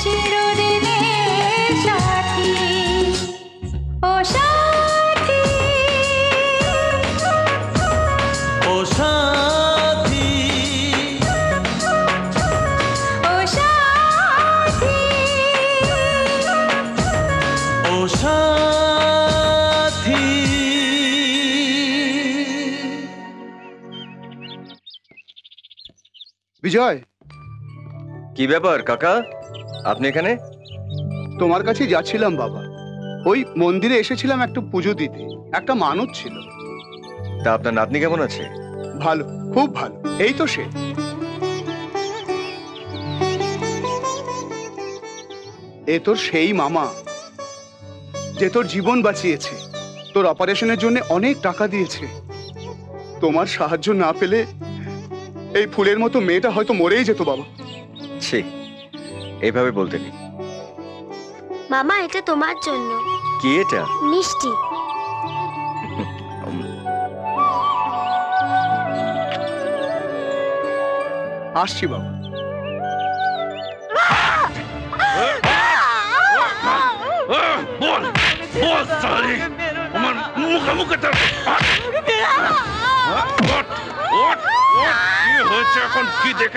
চিরদিনের সাথী, ও সাথী, ও সাথী, ও সাথী, ও সাথী। বিজয়, কি ব্যাপার কাকা, আপনি এখানে? তোমার কাছে যাচ্ছিলাম বাবা। ওই মন্দিরে এসেছিলাম একটু পুজো দিতে, একটা মানত ছিল। তা আপনার নাতনি কেমন আছে? ভালো, খুব ভালো। এই তো সে। এ তোর সেই মামা যে তোর জীবন বাঁচিয়েছে, তোর অপারেশনের জন্য অনেক টাকা দিয়েছে। তোমার সাহায্য না পেলে এই ফুলের মতো মেয়েটা হয়তো মরেই যেত বাবা। ছি, এইভাবে বলতে নেই। মামা, এটা তোমার জন্য কি এটা? মিষ্টি। আসছি বাবা। বল বল সালি, আমার মুখে মুখে তোর কি হয়েছে এখন? কি দেখে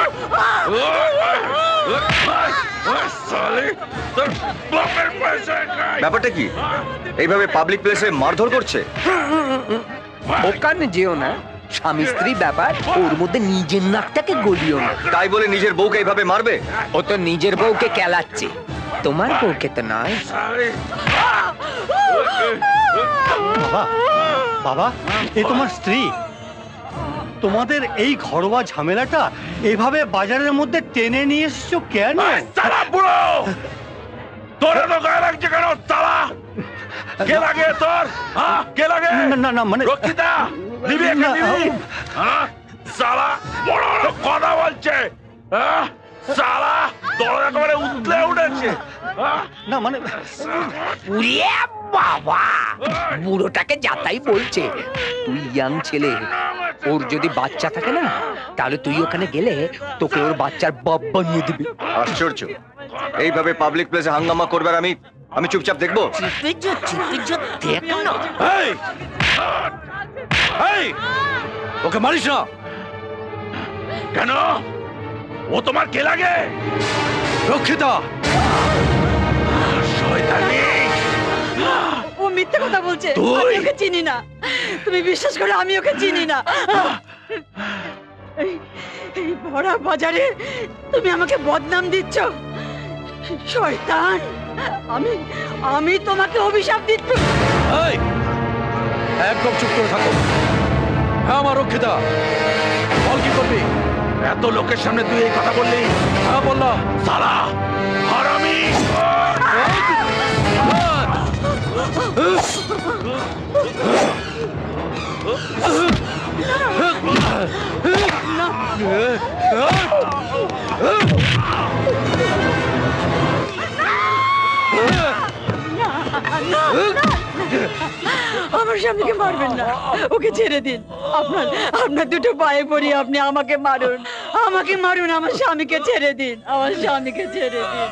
ব্যাপারটা কি? এইভাবে পাবলিক প্লেসে মারধর করছে? ওখানে যেও না, স্বামী স্ত্রী ব্যাপার, ওর মধ্যে নিজের নাকটাকে গলিও না। তাই বলে নিজের বউকে এইভাবে মারবে? ও তো নিজের বউকে কেলাচ্ছে, তোমার বউকে তো নয়। বাবা, বাবা, এ তোমার স্ত্রী। তোমাদের এই ঘরোয়া ঝামেলাটা এভাবে বাজারের মধ্যে টেনে নিয়ে এসছো কেন? তোরা তো গায়ে লাগছে কেন? তালা কে লাগে তোর? কে লাগে? না না, মানে রক্ষিতা নিবি একটা নিবি? সালা বড় বড় কথা বলছে। সালা দরজা একেবারে উতলে উঠেছে। না মানে উড়িয়ে বাবা, বুড়োটাকে যাতাই বলছে। তুই ইয়াং ছেলে, ওর যদি বাচ্চা থাকে না, তাহলে তুই ওখানে গেলে তোকে ওর বাচ্চার বাপ বানিয়ে দিবি। আশ্চর্য, এইভাবে পাবলিক প্লেসে হাঙ্গামা করবার আমি চুপচাপ দেখবো? চিপিজ দেখ না। এই এই ওকে মারিস না কেন? ও তোমার কে লাগে? রক্ষিতা, শয়তানি। ও মিথ্যে কথা বলছে, আমি ওকে চিনি না। তুমি বিশ্বাস করো, আমি ওকে চিনি না। এই ভরা বাজারে তুমি আমাকে বদনাম দিচ্ছ, শয়তান। আমি আমি তোমাকে অভিশাপ দিচ্ছি। এই একদম চুপ করে থাকো। হ্যাঁ আমার রক্ষিতা, বল কি করবি? এত লোকের সামনে তুই এই কথা বললি? হ্যাঁ বললাম। সালা হারামি। আমার স্বামীকে মারবেন না, ওকে ছেড়ে দিন। আপনার আপনার দুটো পায়ে পড়ি, আপনি আমাকে মারুন, আমাকে মারুন, আমার স্বামীকে ছেড়ে দিন, আমার স্বামীকে ছেড়ে দিন।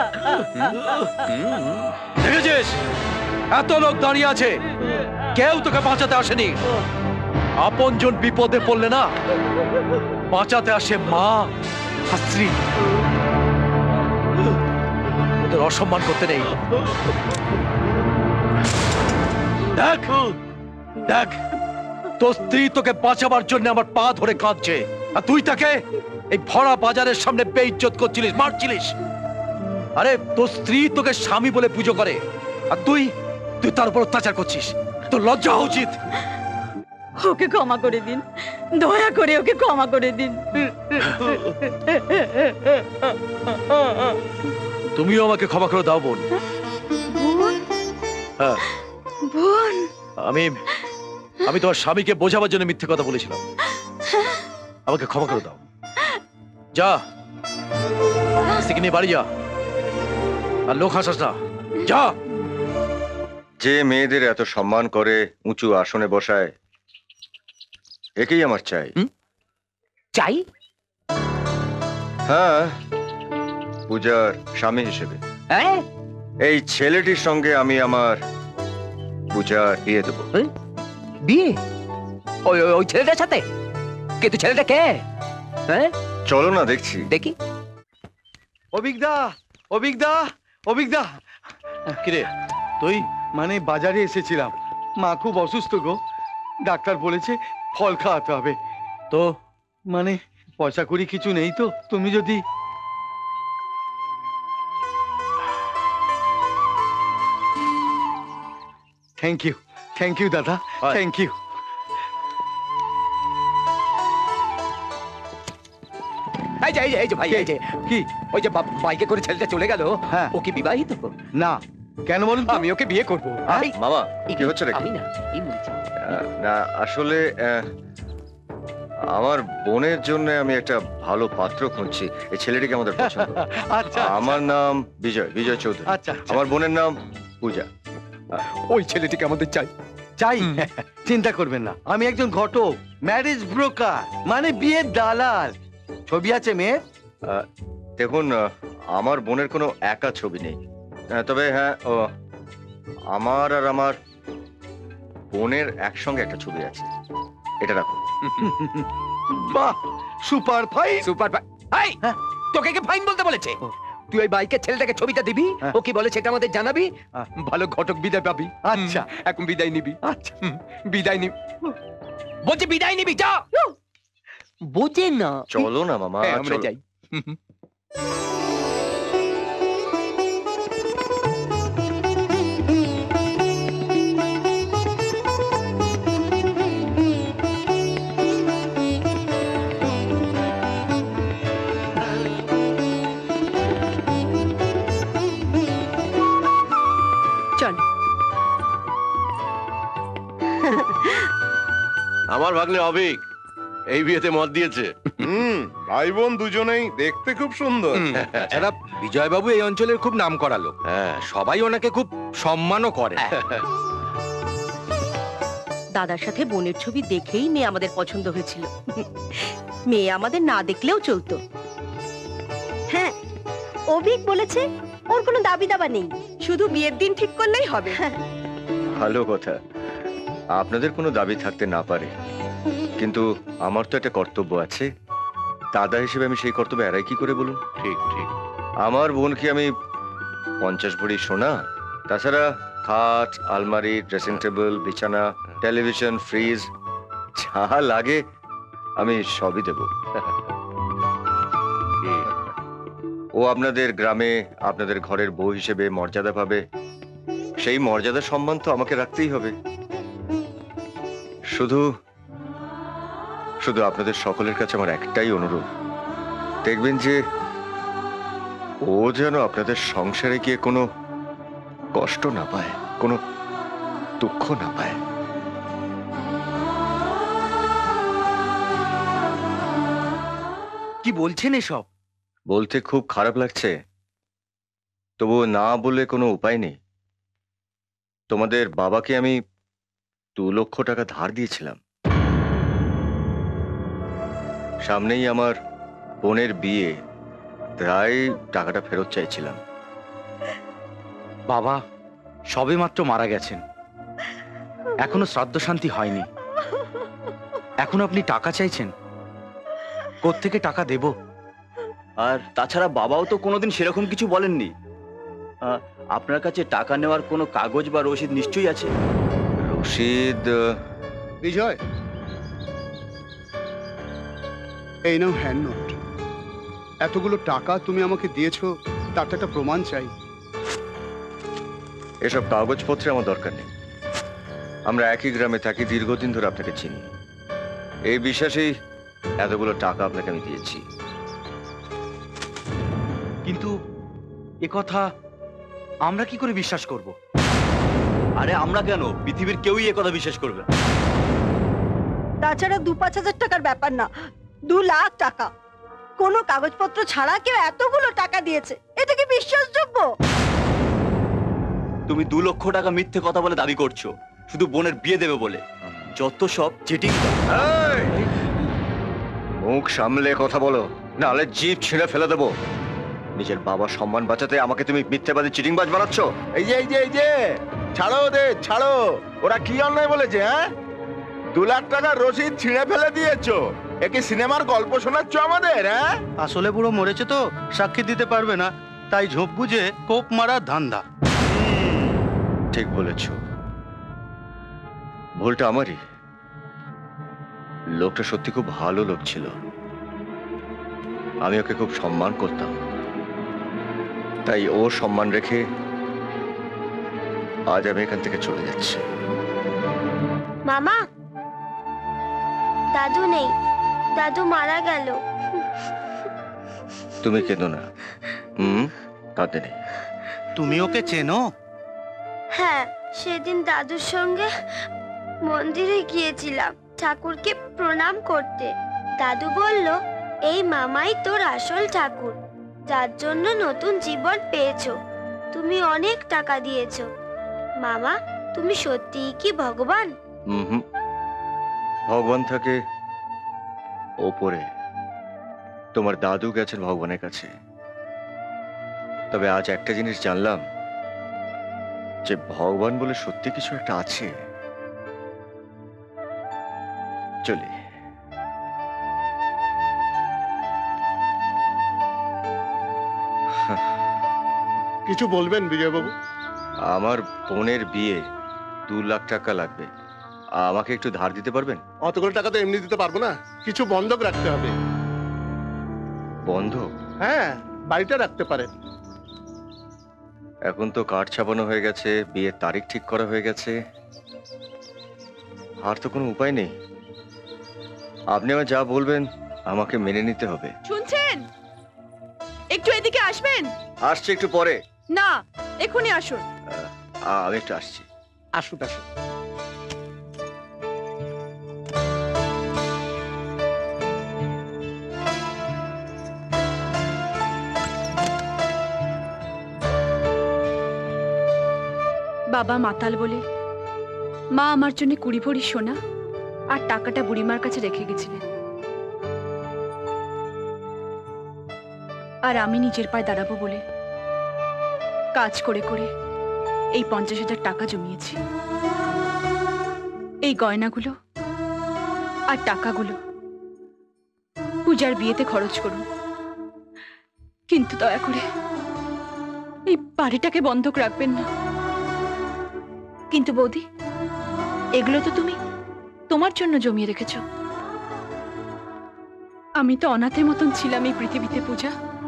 দেখেছিস এত লোক দাঁড়িয়ে আছে, কেউ তোকে বাঁচাতে আসেনি। আপনজন বিপদে পড়লে না বাঁচাতে আসে মা আর স্ত্রী। ওদের অসম্মান করতে নেই। দেখ দেখ, তোর স্ত্রী তোকে বাঁচাবার জন্য আমার পা ধরে কাঁদছে, আর তুই তাকে এই ভরা বাজারের সামনে বেইজ্জত করছিলিস, মারছিলিস। আরে তোর স্ত্রী তোকে স্বামী বলে পুজো করে, আর তুই তুই তার উপর অত্যাচার করছিস। তোর লজ্জা হওয়া উচিত। ওকে ক্ষমা করে দিন, দয়া করে ওকে ক্ষমা করে দিন। তুমিও আমাকে ক্ষমা করে দাও বোন। বোন, হ্যাঁ, বোন, আমি তোমার স্বামীকে বোঝাবার জন্য মিথ্যে কথা বলেছিলাম। আমাকে ক্ষমা করে দাও। যা, স্ত্রীকে নিয়ে বাড়ি যা, আর লোক হাসাস না। যা। যে মেয়েদের এত সম্মান করে, উঁচু আসনে বসায়, একেই আমার চাই। চাই? হ্যাঁ, পূজার স্বামী হিসেবে হ্যাঁ এই ছেলেটির সঙ্গে আমি আমার পূজার বিয়ে দেবো। বিয়ে ওই ওই ওই ছেলেটার সাথে? কিন্তু ছেলেটা কে? হ্যাঁ চলো না দেখছি। দেখি। অভিজ্ঞা, অভিজ্ঞা, অভিজ্ঞা। কিরে তুই? মানে বাজারে এসেছিলাম, মা খুব অসুস্থ গো, ডাক্তার বলেছে ফল খাওয়াতে হবে। তো মানে পয়সা কড়ি কিছু নেই তো, তুমি যদি থ্যাংক ইউ দাদা, হয়। Thank you. এই যে এই যে এই যে ভাই, এই যে কি? ওই যে বাইকে করে ছেলেটা চলে গেল, হ্যাঁ। ও কি বিবাহিত? না, কেন বলুন তো? আমি ওকে বিয়ে করবো। এই, মামা এই, কি হচ্ছে নাকি? আমি না, এই বলছি। না আসলে আমার বোনের জন্য আমি একটা ভালো পাত্র খুঁজছি। এই ছেলেটিকে আমাদের পছন্দ। আচ্ছা আমার নাম বিজয়, বিজয় চৌধুরী। আচ্ছা আচ্ছা। আমার বোনের নাম পূজা। ওই ছেলেটিকে আমাদের চাই। চাই? চিন্তা করবেন না, আমি একজন ঘটক, ম্যারেজ ব্রোকার, মানে বিয়ের দালাল। ছবি আছে মেয়ের? দেখুন আমার বোনের কোনো একা ছবি নেই, তবে হ্যাঁ আমার আর আমার বোনের একসঙ্গে একটা ছবি আছে। এটা রাখুন। বাহ, সুপার ফাইন। সুপার এই, হ্যাঁ। তোকে কে ফাইন বলতে বলেছে? ও। তুই ওই বাইকের ছেলেটাকে ছবিটা দিবি, হ্যাঁ। ও কি বলে সেটা আমাদের জানাবি। হ্যাঁ। ভালো ঘটক বিদায় পাবি। আচ্ছা এখন বিদায় নিবি। আচ্ছা। বিদায় নিবি, বলছি বিদায় নিবি, যা। বোঝে না। চলো না মামা, হ্যাঁ, আমরা চলো। যাই। চল। আমার ভাগ্নে অভিক এই বিয়েতে মত দিয়েছে। ভাই বোন দুজনেই দেখতে খুব সুন্দর। তাছাড়া বিজয়বাবু এই অঞ্চলের খুব নাম করা লোক, হ্যাঁ। সবাই ওনাকে খুব সম্মানও করে। দাদার সাথে বোনের ছবি দেখেই মেয়ে আমাদের পছন্দ হয়েছিল। মেয়ে আমাদের না দেখলেও চলতো। হ্যাঁ, অভিক বলেছে ওর কোনো দাবি দাবা নেই, শুধু বিয়ের দিন ঠিক করলেই হবে। ভালো কথা, আপনাদের কোনো দাবি থাকতে না পারে, কিন্তু আমার তো একটা কর্তব্য আছে। দাদা হিসেবে আমি সেই কর্তব্য এড়াই কি করে বলুন? ঠিক ঠিক। আমার বোনকে আমি 50 ভরি সোনা, তাছাড়া খাট, আলমারি, ড্রেসিং টেবিল, বিছানা, টেলিভিশন, ফ্রিজ, যা লাগে আমি সবই দেব। ও আপনাদের গ্রামে আপনাদের ঘরের বউ হিসেবে মর্যাদা পাবে, সেই মর্যাদা সম্মান তো আমাকে রাখতেই হবে। শুধু শুধু আপনাদের সকলের কাছে আমার একটাই অনুরোধ, দেখবেন যে ও যেন আপনাদের সংসারে গিয়ে কোনো কষ্ট না পায়, কোনো দুঃখ না পায়। কি বলছেন এসব? বলতে খুব খারাপ লাগছে, তবু না বলে কোনো উপায় নেই। তোমাদের বাবাকে আমি 2 লক্ষ টাকা ধার দিয়েছিলাম। সামনেই আমার বোনের বিয়ে, তাই টাকাটা ফেরত চাইছিলাম। বাবা সবে মাত্র মারা গেছেন, এখনো শ্রাদ্ধ শান্তি হয়নি, এখন আপনি টাকা চাইছেন? কোত্থেকে টাকা দেব? আর তাছাড়া বাবাও তো কোনোদিন সেরকম কিছু বলেননি। আপনার কাছে টাকা নেওয়ার কোনো কাগজ বা রসিদ নিশ্চয়ই আছে। রশিদ? বিজয়, এই নাও হ্যান্ড নোট। এতগুলো টাকা তুমি আমাকে দিয়েছো, তার তো একটা প্রমাণ চাই। এসব কাগজপত্রে আমার দরকার নেই। আমরা একই গ্রামে থাকি, দীর্ঘদিন ধরে আপনাকে চিনি। এই বিশ্বাসেই এতগুলো টাকা আপনাকে আমি দিয়েছি। কিন্তু এ কথা আমরা কি করে বিশ্বাস করব? আরে আমরা কেন, পৃথিবীর কেউই একথা বিশ্বাস করবে না। তাছাড়া 2-5 হাজার টাকার ব্যাপার না, 2 লাখ টাকা। কোনো কাগজপত্র ছাড়া কেউ এতগুলো টাকা দিয়েছে, এটা কি বিশ্বাসযোগ্য? তুমি 2 লক্ষ টাকা মিথ্যে কথা বলে দাবি করছো, শুধু বোনের বিয়ে দেবে বলে। যত সব চিটিং। মুখ সামলে কথা বলো, নাহলে জিভ ছিঁড়ে ফেলে দেবো। নিজের বাবার সম্মান বাঁচাতে আমাকে তুমি মিথ্যাবাদী চিটিংবাজ বানাচ্ছ। এই যে ছাড়ো ওদের, ছাড়ো। ওরা কি অন্যায় বলেছে? হ্যাঁ, 2 লাখ টাকার রসিদ ছিঁড়ে ফেলে দিয়েছো। একে সিনেমার গল্প শোনাচ্ছ আমাদের? হ্যাঁ, আসলে বুড়ো মরেছে তো, সাক্ষী দিতে পারবে না, তাই ঝোপ বুঝে কোপ মারার ধান্দা। ঠিক বলেছ, ভুলটা আমারই। লোকটা সত্যি খুব ভালো লোক ছিল, আমি ওকে খুব সম্মান করতাম, তাই ওর সম্মান রেখে আজ আমি এখান থেকে চলে যাচ্ছি। মামা, দাদু নেই, দাদু মারা গেল। তুমি কেঁদো না, কাঁদে নেই। তুমি ওকে চেনো? হ্যাঁ, সেদিন দাদুর সঙ্গে মন্দিরে গিয়েছিলাম ঠাকুরকে প্রণাম করতে। দাদু বলল, এই মামাই তোর আসল ঠাকুর, যার জন্য নতুন জীবন পেয়েছো। তুমি অনেক টাকা দিয়েছো। মামা, তুমি সত্যিই কি ভগবান? ভগবান থাকে ওপরে, তোমার দাদু গেছেন ভগবানের কাছে। তবে আজ একটা জিনিস জানলাম, যে ভগবান বলে সত্যি কিছু একটা আছে। চলি। কিছু বলবেন বিজয়বাবু? আমার বোনের বিয়ে, 2 লাখ টাকা লাগবে, আমাকে একটু ধার দিতে পারবেন? অতগুলো টাকা তো এমনি দিতে পারবো না, কিছু বন্ধক রাখতে হবে। বন্ধক? হ্যাঁ, বাড়িটা রাখতে পারেন। এখন তো কার্ড ছাপানো হয়ে গেছে, বিয়ের তারিখ ঠিক করা হয়ে গেছে, আর তো কোনো উপায় নেই। আপনি আমার যা বলবেন আমাকে মেনে নিতে হবে। শুনছেন? একটু এদিকে আসবেন? আসছি একটু পরে। না, এখনই আসুন। আমি একটু আসছি। আসুন আসুন। বাবা মাতাল বলে মা আমার জন্য 20 ভরি সোনা আর টাকাটা বুড়িমার কাছে রেখে গেছিলেন। আর আমি নিজের পায়ে দাঁড়াবো বলে কাজ করে করে এই 50,000 টাকা জমিয়েছি। এই গয়নাগুলো আর টাকাগুলো পূজার বিয়েতে খরচ করুন, কিন্তু দয়া করে এই বাড়িটাকে বন্ধক রাখবেন না। কিন্তু বৌদি, এগুলো তো তুমি তোমার জন্য জমিয়ে রেখেছ। আমি তো অনাথের মতন ছিলাম এই পৃথিবীতে পূজা,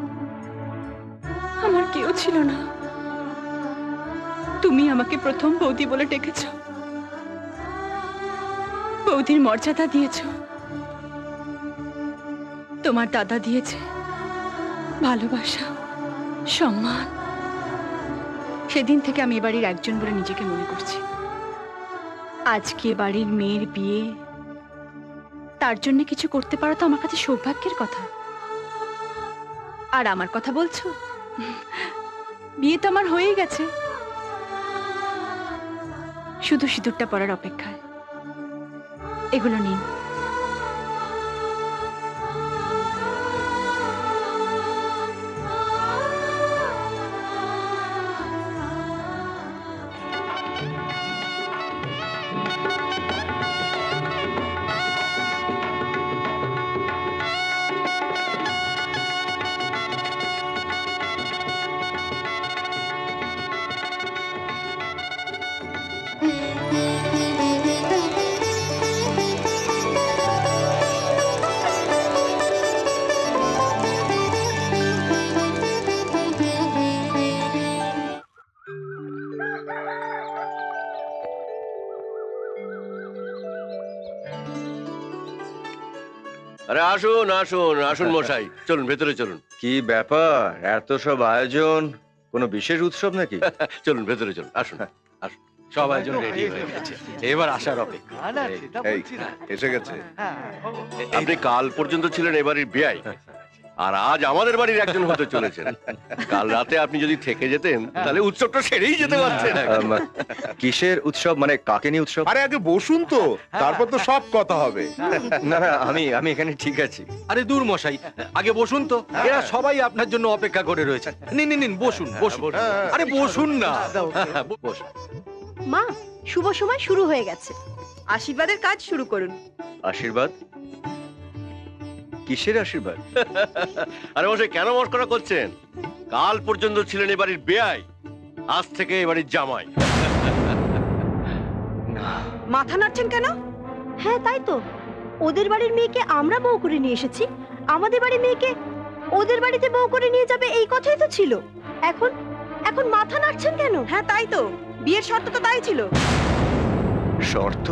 আমার কেউ ছিল না। তুমি আমাকে প্রথম বৌদি বলে ডেকেছ, বৌদির মর্যাদা দিয়েছ। তোমার দাদা দিয়েছে ভালোবাসা, সম্মান। সেদিন থেকে আমি এ বাড়ির একজন বলে নিজেকে মনে করছি। আজকে বাড়ির মেয়ের বিয়ে, তার জন্য কিছু করতে পারা তো আমার কাছে সৌভাগ্যের কথা। আর আমার কথা বলছো? বিয়ে তো আমার হয়েই গেছে, শুধু সিঁদুরটা পরার অপেক্ষায়। এগুলো নিন। আরে আসুন আসুন আসুন মশাই, চলুন ভেতরে চলুন। কি ব্যাপার, এত সব আয়োজন, কোনো বিশেষ উৎসব নাকি? চলুন ভেতরে চলুন, আসুন আসুন। সব আয়োজন রেডি হয়ে গেছে, এবার আসার অপেক্ষা। এসে গেছে। আপনি কাল পর্যন্ত ছিলেন এবারের বিয়াই, আর আজ আমাদের বাড়ির একজন হতে চলেছেন। কাল রাতে আপনি যদি থেকে যেতেন তাহলে উৎসবটা সেরেই যেতে পারতেন। কিসের উৎসব, মানে কাকে নিয়ে উৎসব? আরে আগে বসুন তো, তারপর তো সব কথা হবে। না না, আমি এখানে ঠিক আছি। আরে দূর মশাই, আগে বসুন তো, এরা সবাই আপনার জন্য অপেক্ষা করে রয়েছে। নিন নিন নিন, বসুন বসুন। আরে বসুন না, বসুন। মা, শুভ সময় শুরু হয়ে গেছে, আশীর্বাদের কাজ শুরু করুন। আশীর্বাদ? কিসের আশীর্বাদ? আরে মশাই কেন মস্করা করছেন? কাল পর্যন্ত ছিলেন এ বাড়ির বেয়াই, আজ থেকে এ বাড়ির জামাই। মাথা নাড়ছেন কেন? হ্যাঁ তাই তো, ওদের বাড়ির মেয়েকে আমরা বউ করে নিয়ে এসেছি, আমাদের বাড়ির মেয়েকে ওদের বাড়িতে বউ করে নিয়ে যাবে, এই কথাই তো ছিল। এখন এখন মাথা নাড়ছেন কেন? হ্যাঁ তাই তো, বিয়ের শর্ত তো তাই ছিল। শর্ত?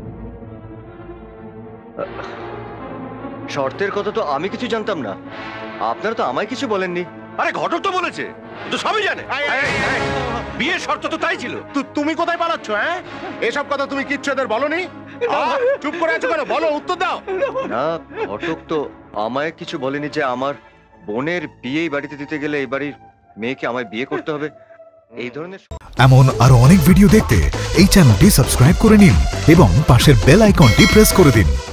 শর্তের কথা তো আমি কিছু জানতাম না, আপনারা তো আমায় কিছু বলেননি। আরে ঘটক তো বলেছে, তো সবই জানে। বিয়ের শর্ত তো তাই ছিল। তুমি কোথায় পালাচ্ছ? হ্যাঁ, এসব কথা তুমি কিচ্ছু এদের বলনি? চুপ করে আছো কেন? বলো, উত্তর দাও। না, ঘটক তো আমায় কিছু বলেনি যে আমার বোনের বিয়ে এই বাড়িতে দিতে গেলে এই বাড়ির মেয়েকে আমায় বিয়ে করতে হবে, এই ধরনের। এমন আরো অনেক ভিডিও দেখতে এই চ্যানেলটি সাবস্ক্রাইব করে নিন এবং পাশের বেল আইকনটি প্রেস করে দিন।